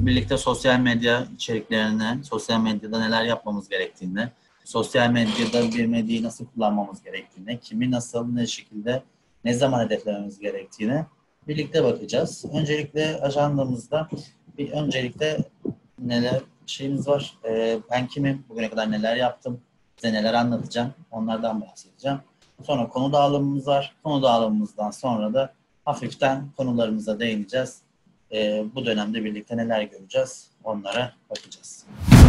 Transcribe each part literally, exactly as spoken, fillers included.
birlikte sosyal medya içeriklerine, sosyal medyada neler yapmamız gerektiğini, sosyal medyada bir medyayı nasıl kullanmamız gerektiğini, kimi nasıl, ne şekilde, ne zaman hedeflememiz gerektiğini birlikte bakacağız. Öncelikle ajandamızda bir öncelikle neler şeyimiz var. Ee, ben kimim, bugüne kadar neler yaptım, size neler anlatacağım, onlardan bahsedeceğim. Sonra konu dağılımımız var. Konu dağılımımızdan sonra da hafiften konularımıza değineceğiz. Ee, bu dönemde birlikte neler göreceğiz, onlara bakacağız.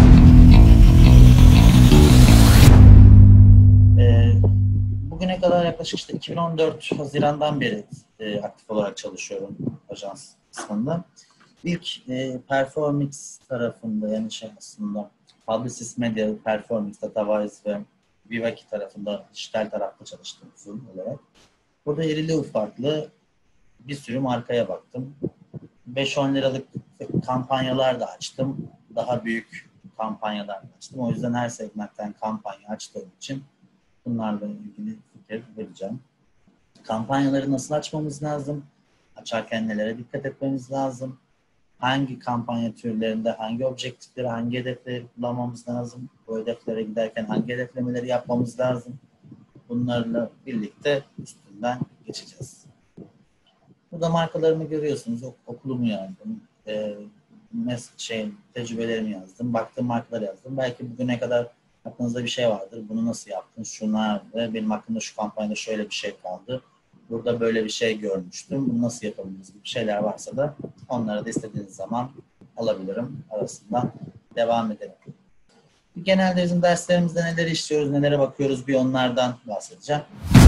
Ee, bugüne kadar yaklaşık işte iki bin on dört Haziran'dan beri e, aktif olarak çalışıyorum ajans kısmında. İlk e, Performix tarafında, yani şey aslında Publicis Media, Performix, Datavise ve Vivaki tarafında dijital tarafta çalıştım uzun olarak. Burada irili ufaklı bir sürü markaya baktım. beş on liralık kampanyalar da açtım. Daha büyük kampanyalar da açtım. O yüzden her segmentten kampanya açtığım için bunlarla ilgili fikir vereceğim. Kampanyaları nasıl açmamız lazım? Açarken nelere dikkat etmemiz lazım? Hangi kampanya türlerinde hangi objektifleri, hangi hedefleri kullanmamız lazım? Bu hedeflere giderken hangi hedeflemeleri yapmamız lazım? Bunlarla birlikte üstünden geçeceğiz. Burada markalarımı görüyorsunuz. Okulumu yazdım. E, şey, tecrübelerimi yazdım. Baktığım markaları yazdım. Belki bugüne kadar aklınızda bir şey vardır. Bunu nasıl yaptın? Şuna ve benim hakkımda şu kampanyada şöyle bir şey kaldı. Burada böyle bir şey görmüştüm. Bunu nasıl yapabiliriz gibi şeyler varsa da onları da istediğiniz zaman alabilirim. Arasından devam edelim. Genelde bizim derslerimizde neler işliyoruz, nelere bakıyoruz, bir onlardan bahsedeceğim.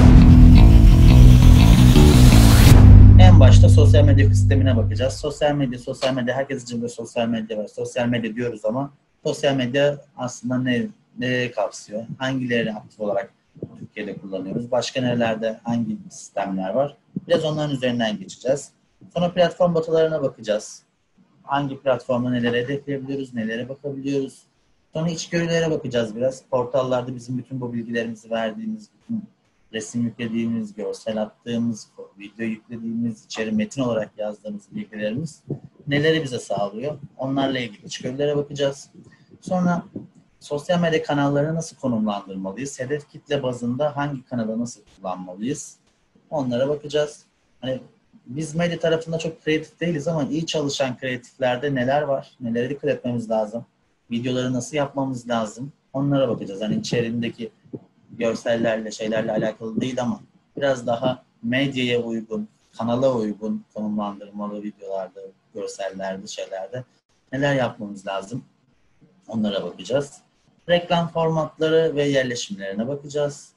En başta sosyal medya sistemine bakacağız. Sosyal medya, sosyal medya, herkes için bir sosyal medya var. Sosyal medya diyoruz ama sosyal medya aslında ne, ne kapsıyor? Hangileri aktif olarak Türkiye'de kullanıyoruz? Başka nerelerde hangi sistemler var? Biraz onların üzerinden geçeceğiz. Sonra platform datalarına bakacağız. Hangi platformda neleri hedefleyebiliyoruz, nelere bakabiliyoruz? Sonra içgörülere bakacağız biraz. Portallarda bizim bütün bu bilgilerimizi verdiğimiz, bütün resim yüklediğimiz, görsel attığımız, video yüklediğimiz, içeri metin olarak yazdığımız bilgilerimiz neleri bize sağlıyor? Onlarla ilgili içgörülere bakacağız. Sonra sosyal medya kanallarını nasıl konumlandırmalıyız? Hedef kitle bazında hangi kanalı nasıl kullanmalıyız? Onlara bakacağız. Hani biz medya tarafında çok kreatif değiliz ama iyi çalışan kreatiflerde neler var? Nelere dikkat etmemiz lazım? Videoları nasıl yapmamız lazım? Onlara bakacağız. Hani içeriğindeki görsellerle, şeylerle alakalı değil ama biraz daha medyaya uygun, kanala uygun konumlandırmalı videolarda, görsellerde, şeylerde neler yapmamız lazım? Onlara bakacağız. Reklam formatları ve yerleşimlerine bakacağız.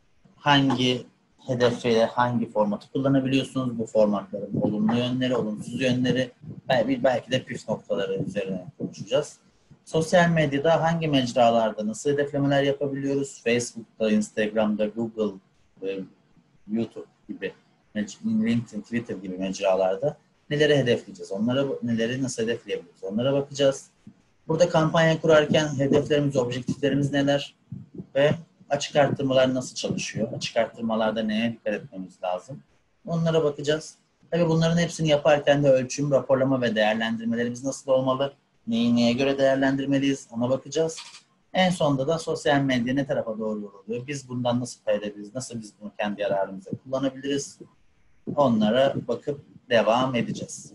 Hangi hedefiyle hangi formatı kullanabiliyorsunuz? Bu formatların olumlu yönleri, olumsuz yönleri, belki, belki de püf noktaları üzerine konuşacağız. Sosyal medyada hangi mecralarda nasıl hedeflemeler yapabiliyoruz? Facebook'ta, Instagram'da, Google, YouTube gibi, LinkedIn, Twitter gibi mecralarda neleri hedefleyeceğiz? Onlara, neleri nasıl hedefleyebiliriz? Onlara bakacağız. Burada kampanya kurarken hedeflerimiz, objektiflerimiz neler? Ve açık arttırmalar nasıl çalışıyor? Açık arttırmalarda neye dikkat etmemiz lazım? Onlara bakacağız. Tabii bunların hepsini yaparken de ölçüm, raporlama ve değerlendirmelerimiz nasıl olmalı? Neyi neye göre değerlendirmeliyiz? Ona bakacağız. En sonunda da sosyal medya ne tarafa doğru yoruluyor? Biz bundan nasıl faydalanabiliriz? Nasıl biz bunu kendi yararımıza kullanabiliriz? Onlara bakıp devam edeceğiz.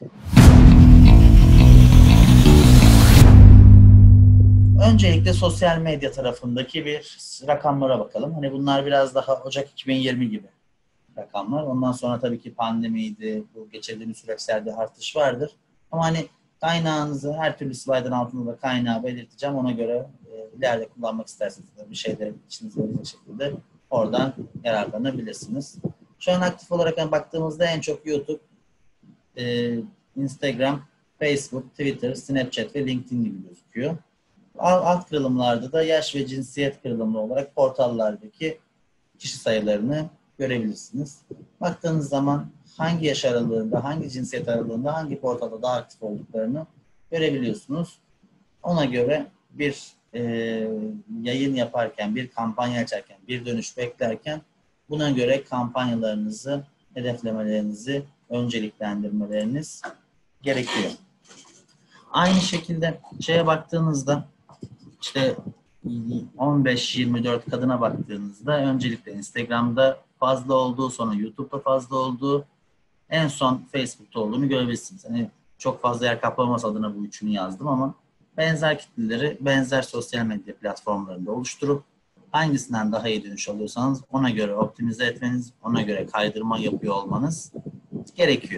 Öncelikle sosyal medya tarafındaki bir rakamlara bakalım. Hani bunlar biraz daha Ocak iki bin yirmi gibi rakamlar. Ondan sonra tabii ki pandemiydi, bu geçirdiğimiz süreçlerde artış vardır. Ama hani kaynağınızı her türlü slaytın altında da kaynağı belirteceğim. Ona göre e, ileride kullanmak isterseniz de bir şeyde içinize gelecek şekilde oradan yararlanabilirsiniz. Şu an aktif olarak yani baktığımızda en çok YouTube, e, Instagram, Facebook, Twitter, Snapchat ve LinkedIn gibi gözüküyor. Alt kırılımlarda da yaş ve cinsiyet kırılımlı olarak portallardaki kişi sayılarını görebilirsiniz. Baktığınız zaman hangi yaş aralığında, hangi cinsiyet aralığında, hangi portalda daha aktif olduklarını görebiliyorsunuz. Ona göre bir e, yayın yaparken, bir kampanya açarken, bir dönüş beklerken buna göre kampanyalarınızı, hedeflemelerinizi, önceliklendirmeleriniz gerekiyor. Aynı şekilde şeye baktığınızda işte on beş yirmi dört kadına baktığınızda öncelikle Instagram'da fazla olduğu, sonra YouTube'da fazla olduğu, en son Facebook'ta olduğunu görebilirsiniz. Hani çok fazla yer kaplaması adına bu üçünü yazdım ama benzer kitleleri benzer sosyal medya platformlarında oluşturup hangisinden daha iyi dönüş alıyorsanız ona göre optimize etmeniz, ona göre kaydırma yapıyor olmanız gerekiyor.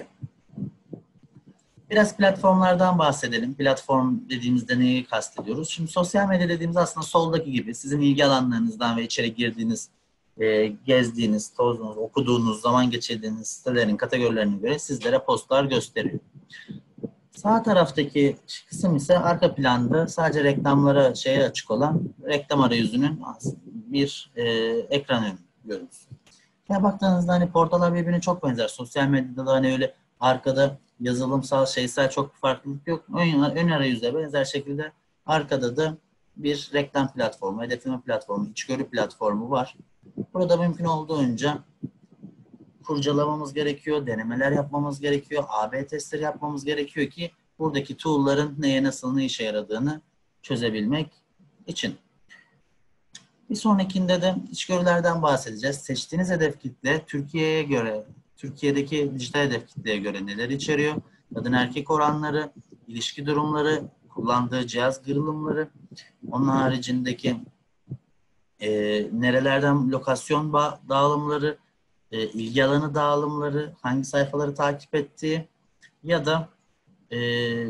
Biraz platformlardan bahsedelim. Platform dediğimizde neyi kastediyoruz? Şimdi sosyal medya dediğimiz aslında soldaki gibi sizin ilgi alanlarınızdan ve içeri girdiğiniz, e, gezdiğiniz, tozduğunuz, okuduğunuz, zaman geçirdiğiniz sitelerin kategorilerine göre sizlere postlar gösteriyor. Sağ taraftaki kısım ise arka planda sadece reklamlara şeye açık olan reklam arayüzünün bir e, ekran görüntüsü. Ya baktığınızda hani portallar birbirine çok benzer. Sosyal medyada da hani öyle arkada yazılımsal, şeysel çok bir farklılık yok. Ön, ön arayüzde benzer şekilde arkada da bir reklam platformu, hedefleme platformu, içgörü platformu var. Burada mümkün olduğunca kurcalamamız gerekiyor, denemeler yapmamız gerekiyor, A B testleri yapmamız gerekiyor ki buradaki tool'ların neye, nasıl, ne işe yaradığını çözebilmek için. Bir sonrakinde de içgörülerden bahsedeceğiz. Seçtiğiniz hedef kitle Türkiye'ye göre, Türkiye'deki dijital hedef kitleye göre neler içeriyor? Kadın erkek oranları, ilişki durumları, kullandığı cihaz kırılımları, onun haricindeki e, nerelerden lokasyon dağılımları, e, ilgi alanı dağılımları, hangi sayfaları takip ettiği ya da e,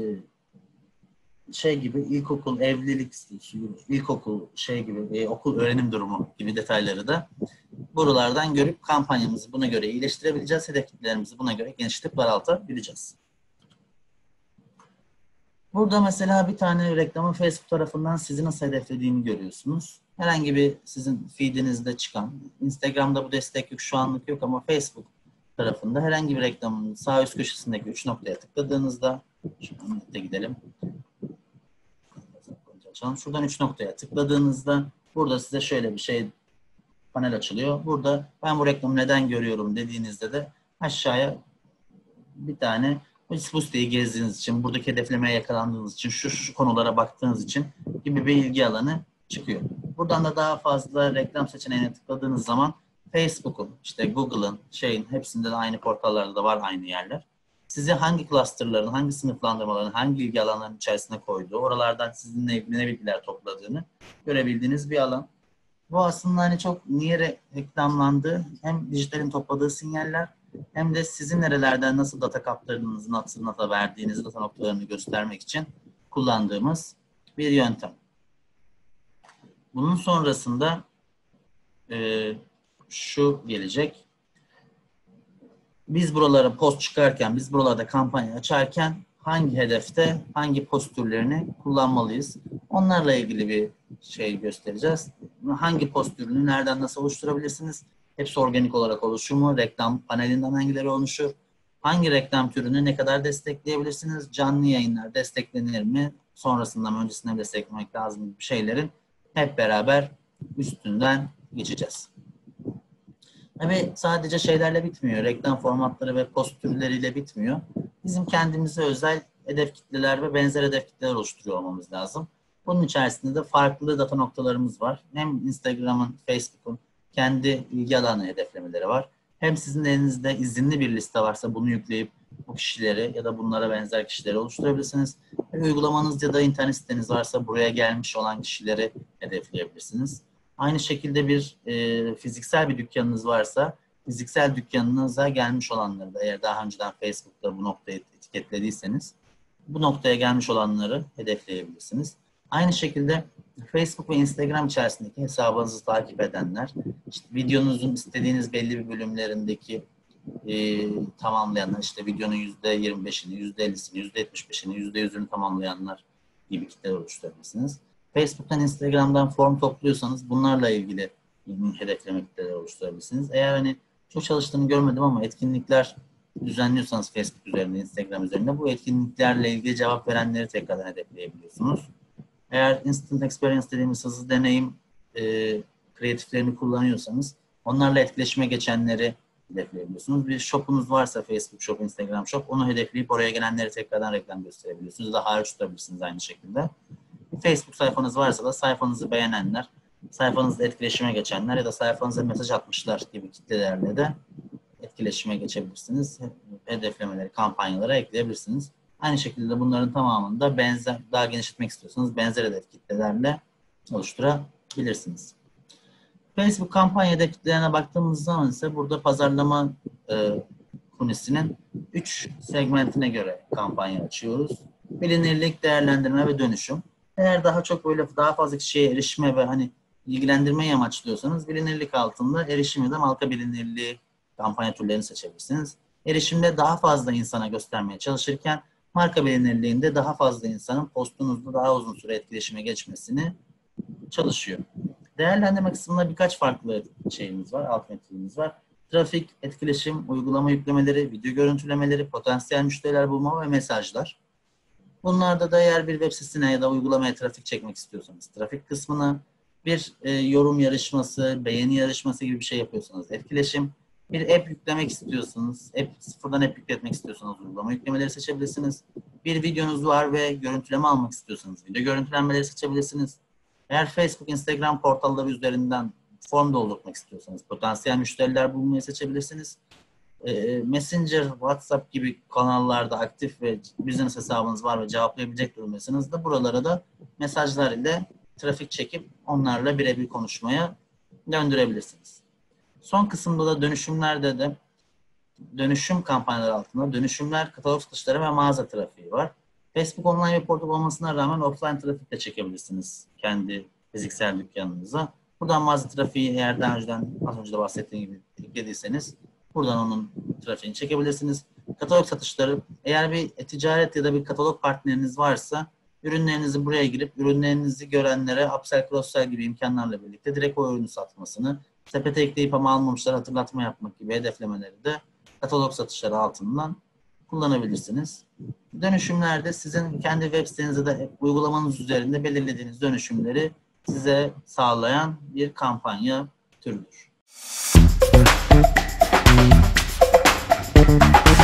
şey gibi ilkokul, evlilik, ilkokul şey gibi e, okul öğrenim durumu gibi detayları da buralardan görüp kampanyamızı buna göre iyileştirebileceğiz. Hedef kitlelerimizi buna göre genişletip daraltabileceğiz. Burada mesela bir tane reklamın Facebook tarafından sizi nasıl hedeflediğini görüyorsunuz. Herhangi bir sizin feedinizde çıkan, Instagram'da bu destek yok, şu anlık yok ama Facebook tarafında herhangi bir reklamın sağ üst köşesindeki üç noktaya tıkladığınızda, şuradan gidelim. Şuradan üç noktaya tıkladığınızda burada size şöyle bir şey panel açılıyor. Burada ben bu reklamı neden görüyorum dediğinizde de aşağıya bir tane bu siteyi gezdiğiniz için, buradaki hedeflemeye yakalandığınız için, şu, şu konulara baktığınız için gibi bir ilgi alanı çıkıyor. Buradan da daha fazla reklam seçeneğine tıkladığınız zaman Facebook'un, işte Google'ın, şeyin hepsinde de aynı portallarda da var aynı yerler. Sizi hangi cluster'ların, hangi sınıflandırmaların, hangi ilgi alanlarının içerisine koyduğu, oralardan sizinle ilgili ne bilgiler topladığını görebildiğiniz bir alan. Bu aslında hani çok niye reklamlandığı, hem dijitalin topladığı sinyaller hem de sizin nerelerden nasıl data kaptırdığınızı, nasıl data verdiğinizi, data noktalarını göstermek için kullandığımız bir yöntem. Bunun sonrasında e, şu gelecek. Biz buralara post çıkarken, biz buralarda kampanya açarken hangi hedefte hangi post türlerini kullanmalıyız? Onlarla ilgili bir şey göstereceğiz. Hangi post türünü nereden nasıl oluşturabilirsiniz? Hepsi organik olarak oluşur mu? Reklam panelinden hangileri oluşur? Hangi reklam türünü ne kadar destekleyebilirsiniz? Canlı yayınlar desteklenir mi? Sonrasında mı, öncesinde mi desteklemek lazım gibi şeylerin hep beraber üstünden geçeceğiz. Tabii sadece şeylerle bitmiyor. Reklam formatları ve post türleriyle bitmiyor. Bizim kendimize özel hedef kitleler ve benzer hedef kitleler oluşturuyor olmamız lazım. Bunun içerisinde de farklı data noktalarımız var. Hem Instagram'ın, Facebook'un kendi ilgi alanı hedeflemeleri var. Hem sizin elinizde izinli bir liste varsa bunu yükleyip bu kişileri ya da bunlara benzer kişileri oluşturabilirsiniz. Hem uygulamanız ya da internet siteniz varsa buraya gelmiş olan kişileri hedefleyebilirsiniz. Aynı şekilde bir e, fiziksel bir dükkanınız varsa fiziksel dükkanınıza gelmiş olanları da, eğer daha önceden Facebook'ta bu noktayı etiketlediyseniz bu noktaya gelmiş olanları hedefleyebilirsiniz. Aynı şekilde Facebook ve Instagram içerisindeki hesabınızı takip edenler, işte videonuzun istediğiniz belli bir bölümlerindeki e, tamamlayanlar, işte videonun yüzde yirmi beşini, yüzde ellisini, yüzde yetmiş beşini, yüzde yüzünü tamamlayanlar gibi kitleler oluşturabilirsiniz. Facebook'tan, Instagram'dan form topluyorsanız bunlarla ilgili hedefleme kitleleri oluşturabilirsiniz. Eğer hani çok çalıştığını görmedim ama etkinlikler düzenliyorsanız Facebook üzerinde, Instagram üzerinde bu etkinliklerle ilgili cevap verenleri tekrardan hedefleyebiliyorsunuz. Eğer Instant Experience dediğimiz hızlı deneyim e, kreatiflerini kullanıyorsanız onlarla etkileşime geçenleri hedefleyebiliyorsunuz. Bir shop'unuz varsa Facebook Shop, Instagram Shop, onu hedefleyip oraya gelenleri tekrardan reklam gösterebiliyorsunuz. Da hariç tutabilirsiniz aynı şekilde. Bir Facebook sayfanız varsa da sayfanızı beğenenler, sayfanızda etkileşime geçenler ya da sayfanıza mesaj atmışlar gibi kitlelerle de etkileşime geçebilirsiniz. Hedeflemeleri, kampanyalara ekleyebilirsiniz. Aynı şekilde bunların tamamını da benzer, daha genişletmek istiyorsanız benzer hedef kitlelerle oluşturabilirsiniz. Facebook kampanya hedef kitlelerine baktığımız zaman ise burada pazarlama e, kulisinin üç segmentine göre kampanya açıyoruz. Bilinirlik, değerlendirme ve dönüşüm. Eğer daha çok böyle daha fazla kişiye erişme ve hani ilgilendirmeyi amaçlıyorsanız bilinirlik altında erişim ya da marka bilinirliği kampanya türlerini seçebilirsiniz. Erişimde daha fazla insana göstermeye çalışırken marka bilinirliğinde daha fazla insanın postunuzda daha uzun süre etkileşime geçmesini çalışıyor. Değerlendirme kısmında birkaç farklı şeyimiz var, alt metrimiz var. Trafik, etkileşim, uygulama yüklemeleri, video görüntülemeleri, potansiyel müşteriler bulma ve mesajlar. Bunlarda da eğer bir web sitesine ya da uygulamaya trafik çekmek istiyorsanız trafik kısmına, bir e, yorum yarışması, beğeni yarışması gibi bir şey yapıyorsanız etkileşim, bir app yüklemek istiyorsanız, app, sıfırdan app yükletmek istiyorsanız uygulama yüklemeleri seçebilirsiniz. Bir videonuz var ve görüntüleme almak istiyorsanız video görüntülenmeleri seçebilirsiniz. Eğer Facebook, Instagram portalları üzerinden form doldurmak istiyorsanız potansiyel müşteriler bulmayı seçebilirsiniz. Messenger, WhatsApp gibi kanallarda aktif ve business hesabınız var ve cevaplayabilecek durumdaysanız da buralara da mesajlar ile trafik çekip onlarla birebir konuşmaya döndürebilirsiniz. Son kısımda da dönüşümlerde de dönüşüm kampanyaları altında dönüşümler, katalog satışları ve mağaza trafiği var. Facebook online bir portal olmasına rağmen offline trafik de çekebilirsiniz kendi fiziksel dükkanınıza. Buradan mağaza trafiği eğer daha önceden az önce de bahsettiğim gibi eklediyseniz buradan onun trafiğini çekebilirsiniz. Katalog satışları, eğer bir ticaret ya da bir katalog partneriniz varsa ürünlerinizi buraya girip ürünlerinizi görenlere upsell, cross-sell gibi imkanlarla birlikte direkt o ürünü satmasını, sepete ekleyip ama almamışlar hatırlatma yapmak gibi hedeflemeleri de katalog satışları altından kullanabilirsiniz. Dönüşümlerde sizin kendi web sitenizde de uygulamanız üzerinde belirlediğiniz dönüşümleri size sağlayan bir kampanya türüdür.